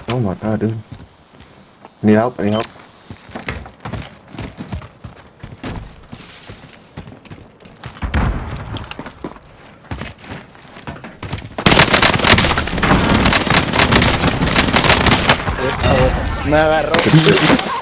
No my god, dude. Need help? Any help? Me agarró.